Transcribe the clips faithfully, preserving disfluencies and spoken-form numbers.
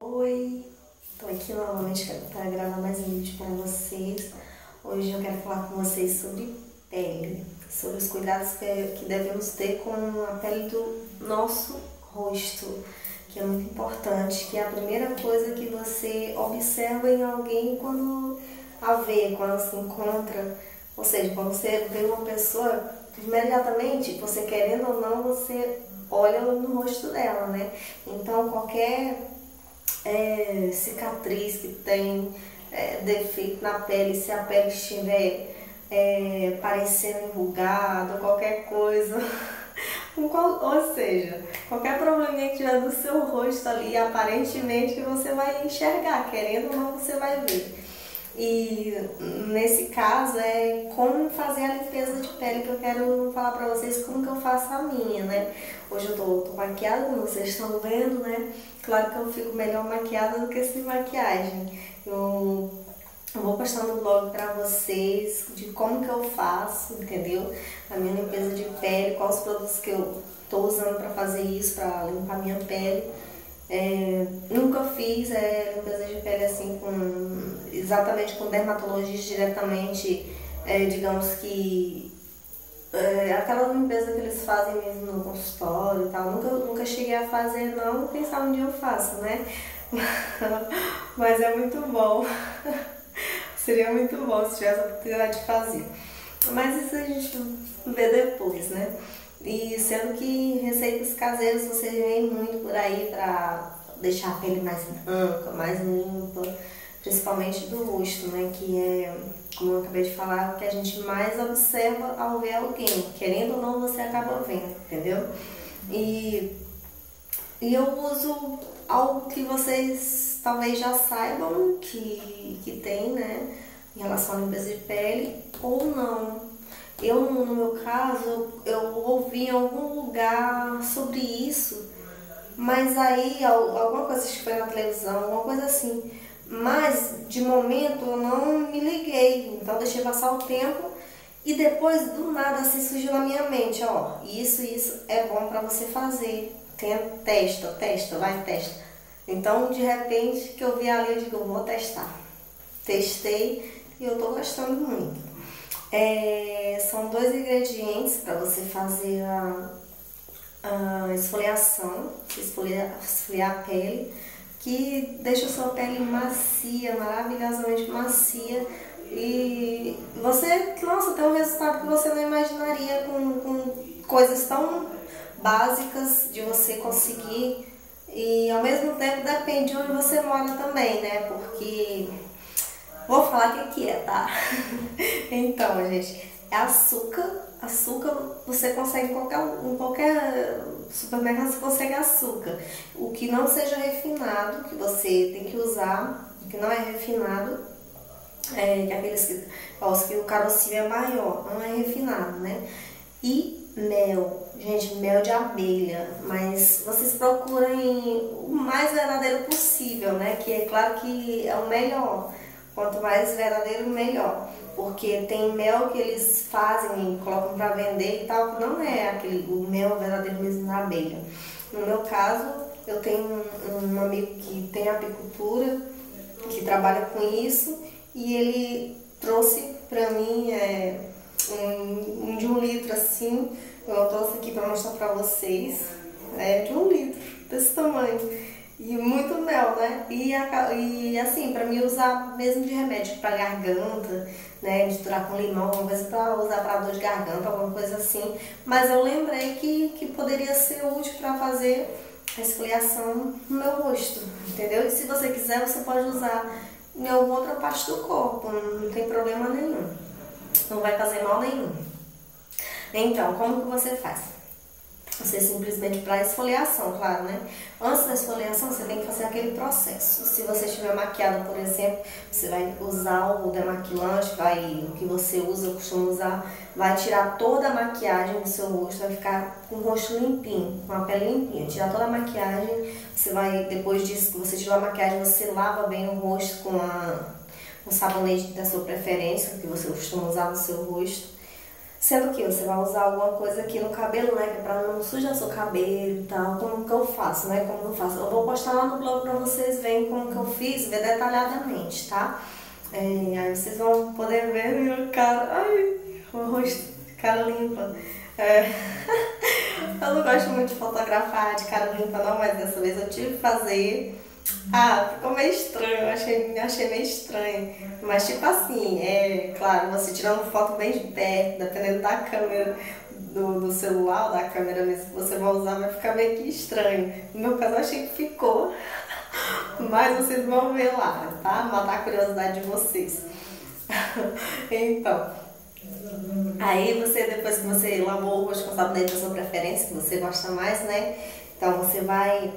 Oi, tô aqui novamente para gravar mais um vídeo para vocês. Hoje eu quero falar com vocês sobre pele, sobre os cuidados que, que devemos ter com a pele do nosso rosto, que é muito importante, que é a primeira coisa que você observa em alguém quando a vê, quando se encontra. Ou seja, quando você vê uma pessoa, imediatamente, você querendo ou não, você olha no rosto dela, né? Então qualquer É, cicatriz que tem, é, defeito na pele, se a pele estiver é, parecendo enrugada, qualquer coisa, ou seja, qualquer probleminha que tiver do seu rosto ali, aparentemente que você vai enxergar, querendo ou não, você vai ver. E nesse caso é como fazer a limpeza de pele, que eu quero falar pra vocês como que eu faço a minha, né? Hoje eu tô, tô maquiada, como vocês estão vendo, né? Claro que eu fico melhor maquiada do que sem maquiagem. Eu, eu vou postar no blog pra vocês de como que eu faço, entendeu? A minha limpeza de pele, quais os produtos que eu tô usando pra fazer isso, pra limpar minha pele. É, nunca fiz é, limpeza de pele assim com, exatamente com dermatologista diretamente, é, digamos que é, aquela limpeza que eles fazem mesmo no consultório e tal, nunca, nunca cheguei a fazer não, quem sabe um dia eu faço, né? Mas é muito bom, seria muito bom se tivesse a oportunidade de fazer, mas isso a gente vê depois, né? E sendo que receitas caseiras vocês veem muito por aí para deixar a pele mais branca, mais limpa, principalmente do rosto, né? Que é, como eu acabei de falar, o que a gente mais observa ao ver alguém. Querendo ou não, você acaba vendo, entendeu? E, e eu uso algo que vocês talvez já saibam que, que tem, né? Em relação à limpeza de pele, ou não. Eu, no meu caso, eu ouvi em algum lugar sobre isso, mas aí, alguma coisa que foi na televisão, alguma coisa assim, mas de momento eu não me liguei, então deixei passar o tempo e depois do nada assim surgiu na minha mente, ó, isso, isso é bom pra você fazer, Tenta, testa, testa, vai, testa. Então, de repente, que eu vi ali, eu digo, eu vou testar. Testei e eu tô gostando muito. É, são dois ingredientes para você fazer a, a esfoliação, esfoliar, esfoliar a pele, que deixa a sua pele macia, maravilhosamente macia, e você, nossa, tem um resultado que você não imaginaria com, com coisas tão básicas de você conseguir, e ao mesmo tempo depende de onde você mora também, né? Porque vou falar o que, que é, tá? Então, gente, é açúcar. Açúcar você consegue em qualquer, em qualquer supermercado, você consegue açúcar. O que não seja refinado, que você tem que usar, o que não é refinado, é, que é aqueles que, os que o carocinho é maior, não é refinado, né? E mel, gente, mel de abelha, mas vocês procurem o mais verdadeiro possível, né? Que é claro que é o melhor. Quanto mais verdadeiro, melhor. Porque tem mel que eles fazem e colocam para vender e tal, que não é aquele, o mel verdadeiro mesmo da abelha. No meu caso, eu tenho um, um amigo que tem apicultura, que trabalha com isso, e ele trouxe para mim é, um, um de um litro assim, eu trouxe aqui para mostrar para vocês, é de um litro, desse tamanho. E muito mel, né? E, e assim, pra mim usar mesmo de remédio pra garganta, né? Misturar com limão, alguma coisa pra usar pra dor de garganta, alguma coisa assim. Mas eu lembrei que, que poderia ser útil pra fazer a esfoliação no meu rosto, entendeu? E se você quiser, você pode usar em alguma outra parte do corpo, não tem problema nenhum. Não vai fazer mal nenhum. Então, como que você faz? Você simplesmente para esfoliação, claro, né? Antes da esfoliação, você tem que fazer aquele processo. Se você estiver maquiada, por exemplo, você vai usar o demaquilante, vai, o que você usa, costuma usar, vai tirar toda a maquiagem do seu rosto, vai ficar com o rosto limpinho, com a pele limpinha. Tirar toda a maquiagem, você vai, depois disso que você tirou a maquiagem, você lava bem o rosto com a, o sabonete da sua preferência, que você costuma usar no seu rosto. Sendo que você vai usar alguma coisa aqui no cabelo, né? Que é pra não sujar seu cabelo e tal. Como que eu faço, né? Como que eu faço? Eu vou postar lá no blog pra vocês verem como que eu fiz, ver detalhadamente, tá? É, aí vocês vão poder ver minha cara. Ai, o rosto, cara limpa. É. Eu não gosto muito de fotografar de cara limpa não, mas dessa vez eu tive que fazer. Ah, ficou meio estranho, eu achei, achei meio estranho. Mas tipo assim, é claro, você tirando foto bem de perto, dependendo da câmera do, do celular ou da câmera mesmo que você vai usar, vai ficar meio que estranho. No meu caso eu achei que ficou, mas vocês vão ver lá, tá? Matar a curiosidade de vocês. Então, aí você, depois que você lavou o rosto com sabonete da sua preferência, que você gosta mais, né? Então você vai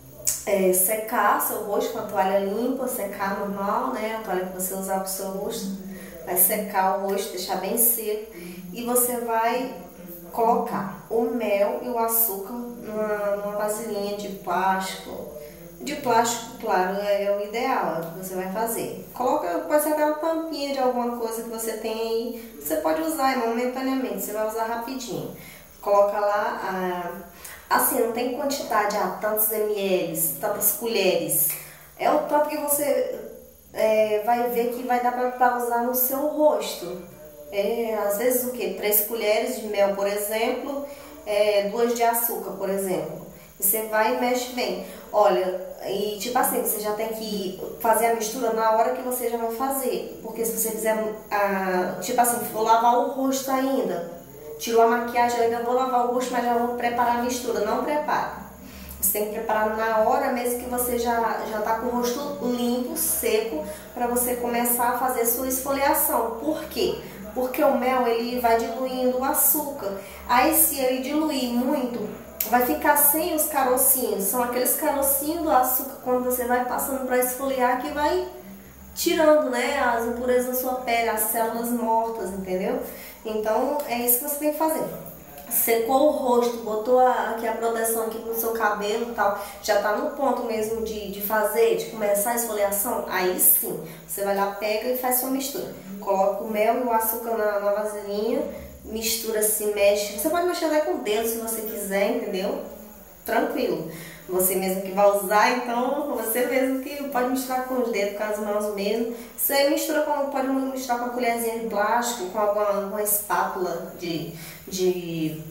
É, secar seu rosto com a toalha limpa, secar normal, né? A toalha que você usar para o seu rosto. Vai secar o rosto, deixar bem seco. E você vai colocar o mel e o açúcar numa, numa vasilhinha de plástico. De plástico, claro, é o ideal, é o que você vai fazer. Coloca, pode ser aquela tampinha de alguma coisa que você tem aí. Você pode usar momentaneamente, você vai usar rapidinho. Coloca lá a... Assim, não tem quantidade, ah, tantos ml, tantas colheres. É o tanto que você é, vai ver que vai dar para usar no seu rosto. É, às vezes o que? Três colheres de mel, por exemplo, é, duas de açúcar, por exemplo. Você vai e mexe bem. Olha, e tipo assim, você já tem que fazer a mistura na hora que você já vai fazer. Porque se você fizer, ah, tipo assim, for lavar o rosto ainda, tirou a maquiagem, eu ainda vou lavar o rosto, mas já vou preparar a mistura. Não prepara. Você tem que preparar na hora mesmo que você já já tá com o rosto limpo, seco, para você começar a fazer sua esfoliação. Por quê? Porque o mel ele vai diluindo o açúcar. Aí se ele diluir muito, vai ficar sem os carocinhos. São aqueles carocinhos do açúcar quando você vai passando para esfoliar que vai tirando, né, as impurezas da sua pele, as células mortas, entendeu? Então é isso que você tem que fazer. Secou o rosto, botou a, aqui a proteção aqui no seu cabelo e tal, já tá no ponto mesmo de, de fazer, de começar a esfoliação, aí sim, você vai lá, pega e faz sua mistura. Coloca o mel e o açúcar na, na vasilhinha, mistura assim, mexe. Você pode mexer até com o dedo se você quiser, entendeu? Tranquilo. Você mesmo que vai usar, então você mesmo que pode misturar com os dedos, com as mãos mesmo. Você mistura com, pode misturar com uma colherzinha de plástico, com alguma, uma espátula de, de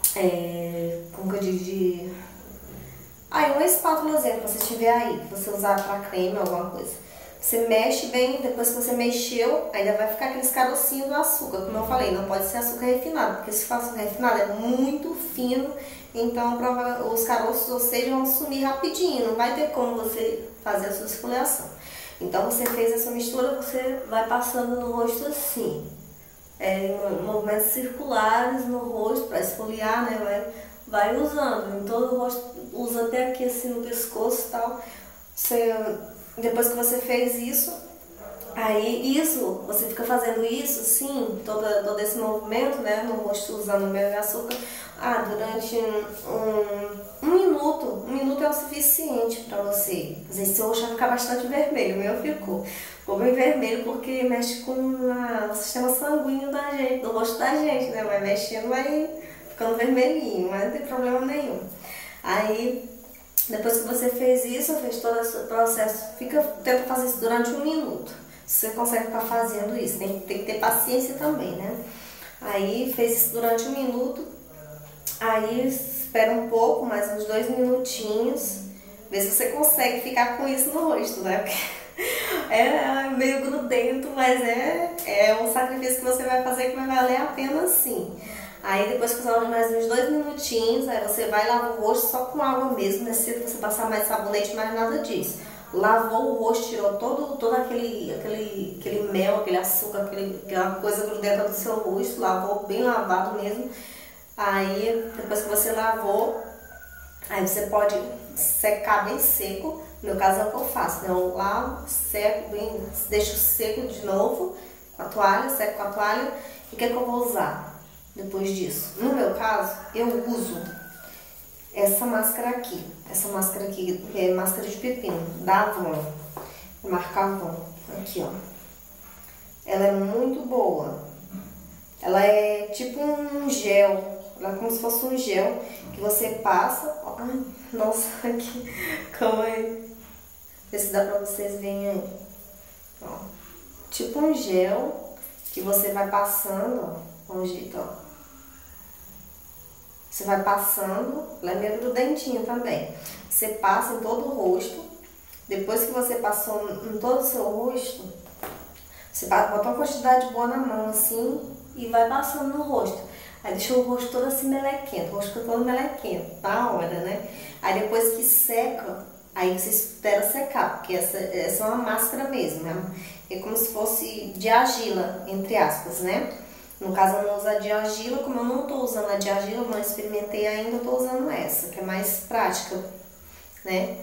é, como que eu digo, de... Aí, uma espátulazinha que você tiver aí, que você usar para creme ou alguma coisa. Você mexe bem, depois que você mexeu, ainda vai ficar aqueles carocinhos do açúcar. Como eu falei, não pode ser açúcar refinado, porque se for açúcar refinado é muito fino, então os caroços, ou seja, vão sumir rapidinho, não vai ter como você fazer a sua esfoliação. Então você fez essa mistura, você vai passando no rosto assim, é, movimentos circulares no rosto para esfoliar, né? Vai, vai usando, em todo o rosto, usa até aqui assim no pescoço e tal. Você, depois que você fez isso, aí isso, você fica fazendo isso, sim, todo, todo esse movimento, né, no rosto usando mel e açúcar, ah, durante um, um, um minuto, um minuto é o suficiente para você. Às vezes seu rosto vai ficar bastante vermelho, o meu ficou, ficou bem vermelho porque mexe com a, o sistema sanguíneo da gente, do rosto da gente, né, vai mexendo, vai ficando vermelhinho, mas não tem problema nenhum. Aí, depois que você fez isso, fez todo esse processo, fica, tenta fazer isso durante um minuto. Você consegue ficar fazendo isso, tem, tem que ter paciência também, né? Aí fez isso durante um minuto, aí espera um pouco, mais uns dois minutinhos, vê se você consegue ficar com isso no rosto, né? Porque é meio grudento, mas é, é um sacrifício que você vai fazer que vai valer a pena sim. Aí depois que você mais uns dois minutinhos, aí você vai lavar o rosto só com água mesmo, não necessita você passar mais sabonete, mais nada disso. Lavou o rosto, tirou todo, todo aquele, aquele, aquele mel, aquele açúcar, aquele, aquela coisa grudenta do seu rosto, lavou bem lavado mesmo. Aí depois que você lavou, aí você pode secar bem seco. No meu caso é o que eu faço, né? Eu lavo, seco bem, deixo seco de novo com a toalha, seco com a toalha. E o que é que eu vou usar depois disso? No meu caso, eu uso essa máscara aqui, essa máscara aqui, que é máscara de pepino, da Avon, marca Avon, aqui ó. Ela é muito boa, Ela é tipo um gel, ela é como se fosse um gel que você passa. Ai, nossa, aqui, calma aí. Vê se dá pra vocês verem aí. Ó, tipo um gel que você vai passando, ó, um jeito, ó. Você vai passando, ela é meio grudentinha também. Você passa em todo o rosto. Depois que você passou em todo o seu rosto, você bota uma quantidade boa na mão assim e vai passando no rosto. Aí deixa o rosto todo assim melequento, o rosto fica todo melequento, tá hora, né? Aí depois que seca, aí você espera secar, porque essa, essa é uma máscara mesmo, né? É como se fosse de argila, entre aspas, né? No caso eu não uso a de argila, como eu não estou usando a de argila, eu não experimentei ainda, eu estou usando essa, que é mais prática, né?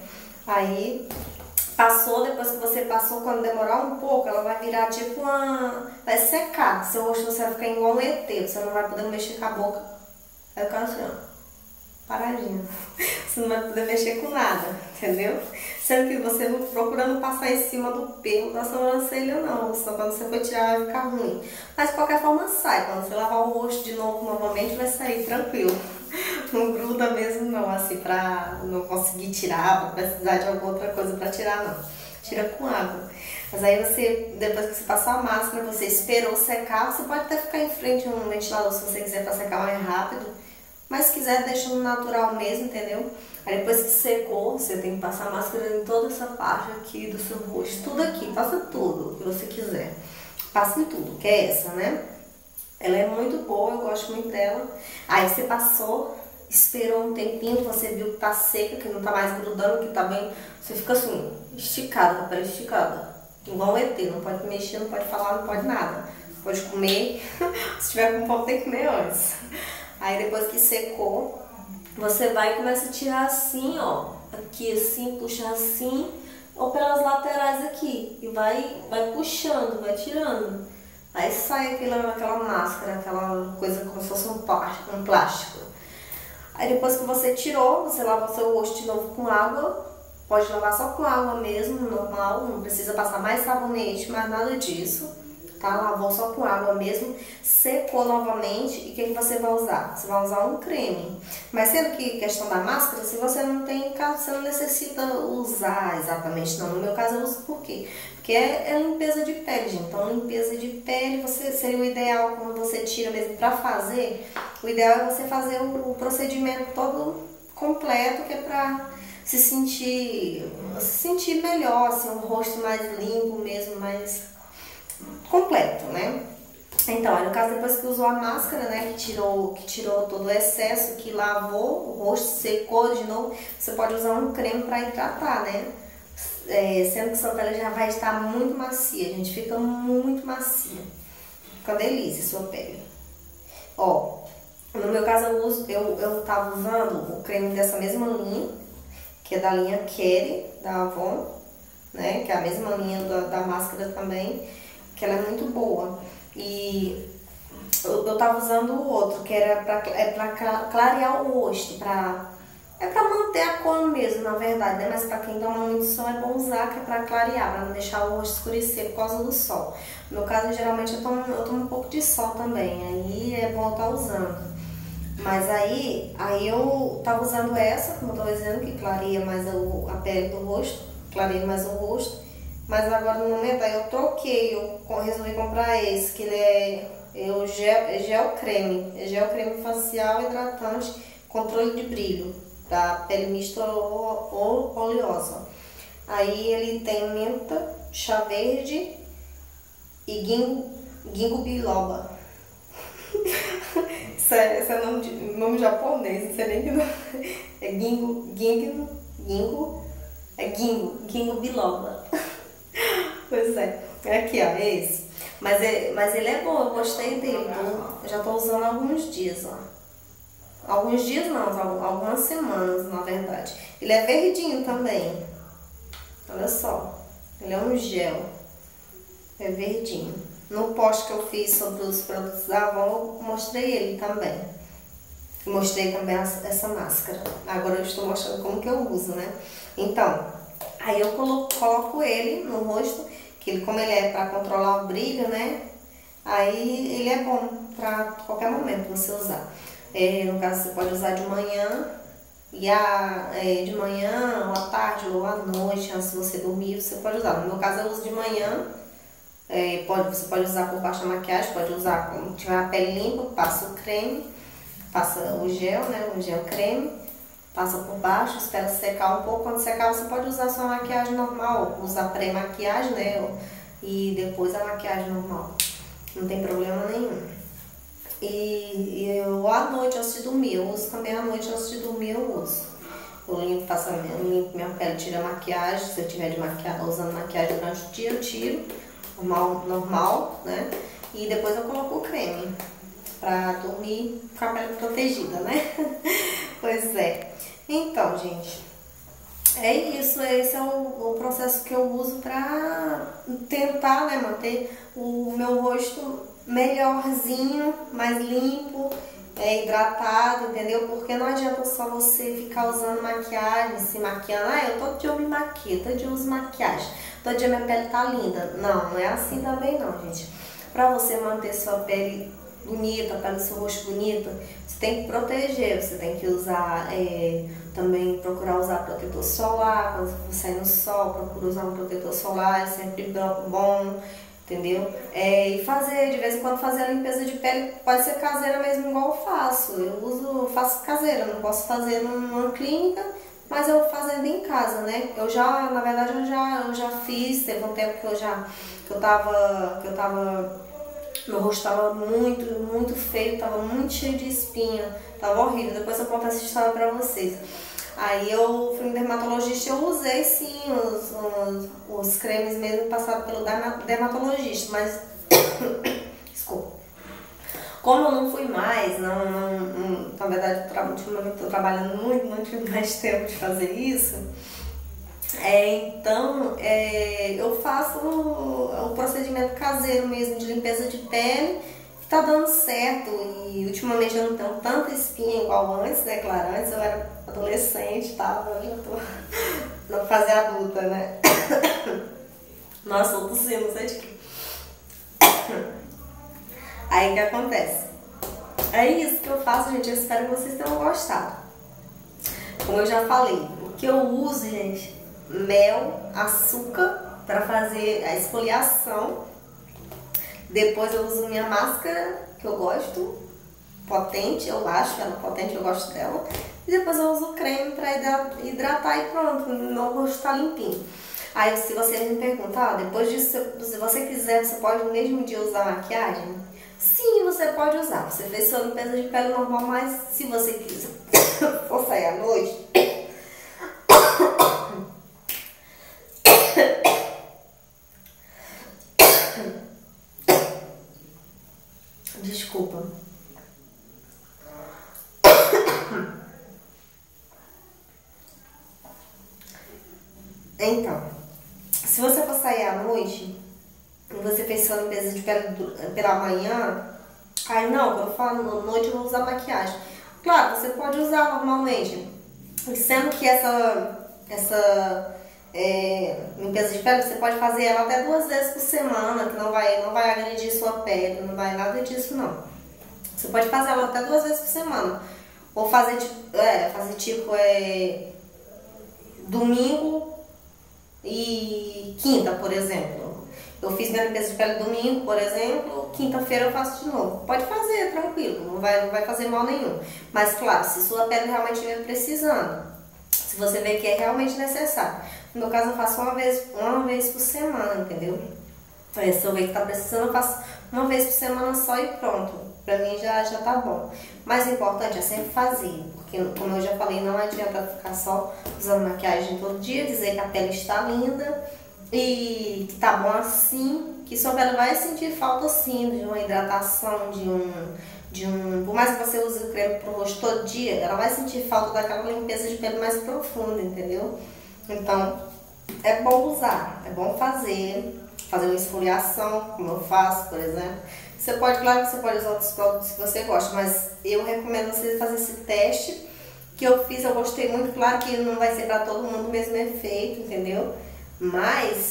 Aí passou, depois que você passou, quando demorar um pouco, ela vai virar tipo uma... vai secar, seu rosto você vai ficar igual um E T, você não vai poder mexer com a boca, vai ficar assim, ó, paradinho. Você não vai poder mexer com nada, entendeu? Sendo que você não procurando passar em cima do pelo da sobrancelha, não. Senão quando você for tirar vai ficar ruim. Mas de qualquer forma sai. Quando você lavar o rosto de novo novamente vai sair tranquilo. Não gruda mesmo não, assim, pra não conseguir tirar, pra precisar de alguma outra coisa pra tirar, não. Tira com água. Mas aí você, depois que você passou a máscara, você esperou secar, você pode até ficar em frente a um ventilador se você quiser pra secar mais rápido. Mas se quiser, deixa no natural mesmo, entendeu? Aí depois que secou, você tem que passar a máscara em toda essa parte aqui do seu rosto. Tudo aqui, passa tudo que você quiser. Passa em tudo, que é essa, né? Ela é muito boa, eu gosto muito dela. Aí você passou, esperou um tempinho, você viu que tá seca, que não tá mais grudando, que tá bem... Você fica assim, esticada, com a pele esticada. Igual um E T, não pode mexer, não pode falar, não pode nada. Pode comer, se tiver com fome tem que comer antes. Aí depois que secou, você vai e começa a tirar assim, ó, aqui assim, puxar assim, ou pelas laterais aqui, e vai, vai puxando, vai tirando. Aí sai aquela, aquela máscara, aquela coisa como se fosse um plástico, um plástico. Aí depois que você tirou, você lava o seu rosto de novo com água, pode lavar só com água mesmo, normal, não precisa passar mais sabonete, mais nada disso. Tá? Lavou só com água mesmo, secou novamente e o que, que você vai usar? Você vai usar um creme. Mas sendo que questão da máscara, se você não tem, você não necessita usar exatamente não. No meu caso eu uso por quê? Porque é, é limpeza de pele, gente. Então limpeza de pele você, seria o ideal quando você tira mesmo pra fazer. O ideal é você fazer o, o procedimento todo completo, que é pra se sentir, se sentir melhor, assim, um rosto mais limpo mesmo, mais completo, né? Então, aí no caso, depois que usou a máscara, né, que tirou, que tirou todo o excesso, que lavou o rosto, secou de novo, você pode usar um creme para hidratar, né? É, sendo que sua pele já vai estar muito macia, a gente fica muito macia. Fica uma delícia a sua pele. Ó, no meu caso, eu, uso, eu, eu tava usando o creme dessa mesma linha, que é da linha Keri, da Avon, né? Que é a mesma linha da, da máscara também, que ela é muito boa. E eu, eu tava usando o outro, que era pra, é pra clarear o rosto, pra, é pra manter a cor mesmo, na verdade, né? Mas pra quem toma muito sol é bom usar, que é pra clarear, pra não deixar o rosto escurecer por causa do sol. No meu caso, geralmente eu tomo, eu tomo um pouco de sol também, aí é bom eu estar usando. Mas aí, aí eu tava usando essa, como eu tô dizendo, que clareia mais a, a pele do rosto, clareia mais o rosto. Mas agora no momento aí eu troquei, eu resolvi comprar esse, que ele é, é o gel, é gel creme, é gel creme facial hidratante, controle de brilho, pra pele mista ou, ou oleosa. Aí ele tem menta, chá verde e ginkgo, ginkgo biloba. Isso é, isso é nome, de, nome japonês, não sei nem que nome. É ginkgo, ginkgo, ginkgo, é ginkgo, ginkgo biloba. Pois é, aqui ó, é esse. Mas, é, mas ele é bom, eu gostei dele. Tô, eu já tô usando há alguns dias, ó. Alguns dias não, algumas semanas, na verdade. Ele é verdinho também. Olha só, ele é um gel. É verdinho. No post que eu fiz sobre os produtos da Avon, eu mostrei ele também. Mostrei também essa máscara. Agora eu estou mostrando como que eu uso, né? Então, aí eu coloco, coloco ele no rosto, que ele, como ele é para controlar o brilho, né? Aí ele é bom para qualquer momento você usar. É, no caso, você pode usar de manhã, e a, é, de manhã, ou à tarde, ou à noite, antes de você dormir, você pode usar. No meu caso, eu uso de manhã. É, pode, você pode usar por baixo da maquiagem, pode usar quando tiver a pele limpa, passa o creme, passa o gel, né, o gel creme, passa por baixo, espera secar um pouco. Quando secar, você pode usar sua maquiagem normal, usar pré-maquiagem, né, e depois a maquiagem normal. Não tem problema nenhum. E, e eu à noite, antes de dormir, eu uso também à noite, antes de dormir eu uso. Eu limpo, faço, eu limpo minha pele, tiro a maquiagem, se eu tiver de maquiagem, usando maquiagem durante o dia, eu tiro, normal, normal, né? E depois eu coloco o creme, pra dormir com a pele protegida, né? Pois é. Então, gente, é isso, esse é o, o processo que eu uso pra tentar, né, manter o meu rosto melhorzinho, mais limpo, é, hidratado, entendeu? Porque não adianta só você ficar usando maquiagem, se maquiando. Ah, eu todo dia eu me maquio, todo dia eu uso maquiagem, todo dia minha pele tá linda. Não, não é assim também não, gente. Pra você manter sua pele bonita, para o seu rosto bonito, você tem que proteger, você tem que usar, é, também procurar usar protetor solar. Quando você sair no sol, procura usar um protetor solar, é sempre bom, entendeu? É, e fazer, de vez em quando, fazer a limpeza de pele, pode ser caseira mesmo, igual eu faço. Eu uso, faço caseira, não posso fazer numa clínica, mas eu fazendo em casa, né? Eu já, na verdade, eu já, eu já fiz, teve um tempo que eu já, que eu tava, que eu tava meu rosto estava muito, muito feio, estava muito cheio de espinha, estava horrível. Depois eu conto essa história pra vocês. Aí eu fui no dermatologista e eu usei sim os, os, os cremes mesmo passados pelo dermatologista, mas desculpa. Como eu não fui mais, não, não, não na verdade ultimamente estou trabalhando muito, não tive mais tempo de fazer isso. É, então, é, eu faço o, o procedimento caseiro mesmo de limpeza de pele, que tá dando certo. E ultimamente eu não tenho tanta espinha igual antes, né? Claro, antes eu era adolescente e tal, eu já tô na fase adulta, né? Nossa, eu tossindo, não sei de quê. Aí o que acontece? É isso que eu faço, gente. Eu espero que vocês tenham gostado. Como eu já falei, o que eu uso, gente, mel, açúcar para fazer a esfoliação. Depois eu uso minha máscara, que eu gosto, potente, eu acho ela potente, eu gosto dela. E depois eu uso o creme para hidratar e pronto, meu rosto tá limpinho. Aí se você me perguntar, ah, depois disso, se você quiser, você pode no mesmo dia usar maquiagem? Sim, você pode usar. Você fez sua limpeza de pele normal, mas se você quiser for sair à noite, desculpa. Então, se você for sair à noite e você fez sua limpeza de pele pela manhã, aí não, quando eu falo à noite eu vou usar maquiagem. Claro, você pode usar normalmente, sendo que essa, essa é, limpeza de pele você pode fazer ela até duas vezes por semana, que não vai, não vai agredir sua pele, não vai nada disso não. Você pode fazer ela até duas vezes por semana. Ou fazer tipo, é, fazer tipo é, domingo e quinta, por exemplo. Eu fiz minha limpeza de pele domingo, por exemplo, quinta-feira eu faço de novo. Pode fazer, tranquilo, não vai, não vai fazer mal nenhum. Mas claro, se sua pele realmente estiver precisando, se você vê que é realmente necessário. No meu caso eu faço uma vez, uma vez por semana, entendeu? Se eu ver que tá precisando, eu faço uma vez por semana só e pronto. Pra mim já, já tá bom. Mas o importante é sempre fazer, porque como eu já falei, não adianta ficar só usando maquiagem todo dia, dizer que a pele está linda e que tá bom assim, que sua pele vai sentir falta sim de uma hidratação, de um, de um... Por mais que você use o creme pro rosto todo dia, ela vai sentir falta daquela limpeza de pele mais profunda, entendeu? Então, é bom usar, é bom fazer, fazer uma esfoliação, como eu faço, por exemplo. Você pode, claro que você pode usar outros produtos que você gosta, mas eu recomendo você fazer esse teste que eu fiz, eu gostei muito. Claro que não vai ser para todo mundo o mesmo efeito, entendeu? Mas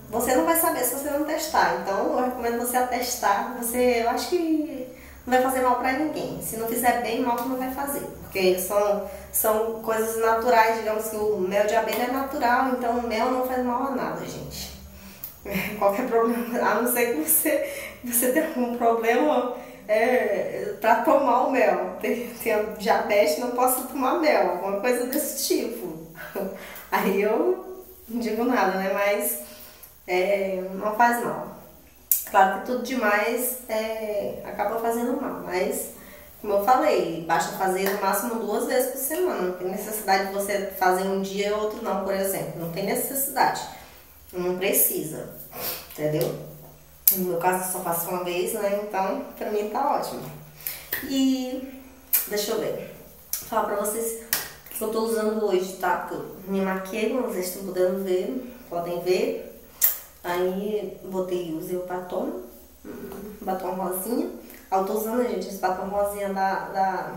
você não vai saber se você não testar. Então eu recomendo você a testar. Você, eu acho que não vai fazer mal pra ninguém. Se não fizer bem, mal não vai fazer. Porque são, são coisas naturais, digamos que o mel de abelha é natural, então o mel não faz mal a nada, gente. Qualquer problema, a não ser que você, você tenha algum problema é, para tomar o mel. Tem, tem diabetes, não posso tomar mel, alguma coisa desse tipo. Aí eu não digo nada, né? Mas é, não faz mal. Claro que tudo demais é, acaba fazendo mal, mas como eu falei, basta fazer no máximo duas vezes por semana. Não tem necessidade de você fazer um dia e outro não, por exemplo. Não tem necessidade. Não precisa, entendeu? No meu caso eu só faço uma vez, né? Então pra mim tá ótimo. E deixa eu ver. Vou falar pra vocês o que eu tô usando hoje, tá? Eu me maquiei, como vocês estão podendo ver, podem ver. Aí botei, usei o batom, batom rosinha. Eu tô usando, gente, esse batom rosinha da, da,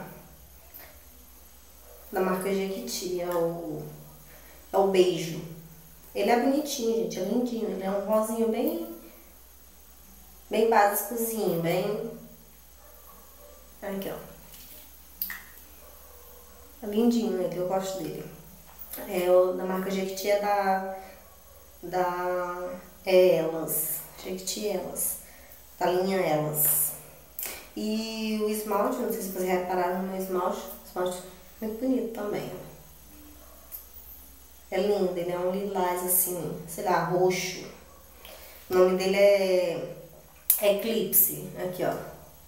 da marca Jequiti, é o, é o Beijo. Ele é bonitinho, gente, é lindinho. Ele é um rosinho bem, bem básicozinho, bem... Aqui, ó. É lindinho ele, eu gosto dele. É o da marca Jequiti, é da... da Elas. Jequiti Elas. Da linha Elas. E o esmalte, não sei se vocês repararam no meu esmalte. O esmalte é muito bonito também, ó. É lindo, ele é um lilás assim, sei lá, roxo. O nome dele é Eclipse, aqui ó.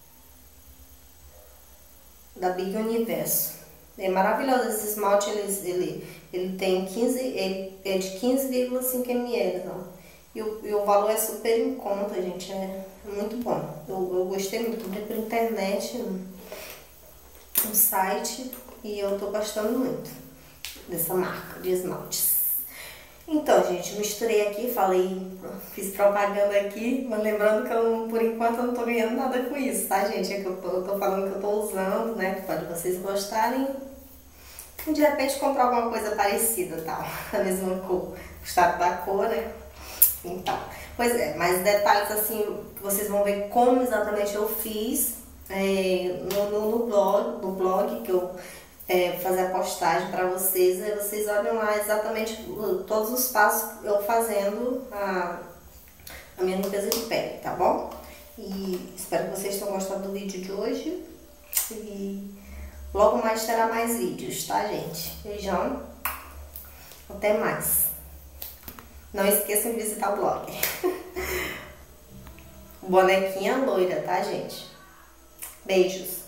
Da Big Universo. É maravilhoso esse esmalte, ele, ele, ele tem quinze, ele é de quinze vírgula cinco mililitros, ó. E o, e o valor é super em conta, gente, é muito bom. Eu, eu gostei muito, comprei pela internet, no, no site, e eu tô gostando muito dessa marca de esmaltes. Então, gente, misturei aqui, falei, fiz propaganda aqui, mas lembrando que eu, por enquanto, eu não tô ganhando nada com isso, tá, gente? É que eu tô, eu tô falando que eu tô usando, né, que pode vocês gostarem e de repente comprar alguma coisa parecida, tal, a mesma cor, gostar da cor, né? Então, pois é, mais detalhes assim, que vocês vão ver como exatamente eu fiz é, no, no, no blog, no blog que eu É, fazer a postagem para vocês, aí vocês olham lá exatamente todos os passos eu fazendo a, a minha limpeza de pele, tá bom? E espero que vocês tenham gostado do vídeo de hoje e logo mais terá mais vídeos, tá, gente? Beijão, até mais. Não esqueçam de visitar o blog. Bonequinha loira, tá, gente? Beijos.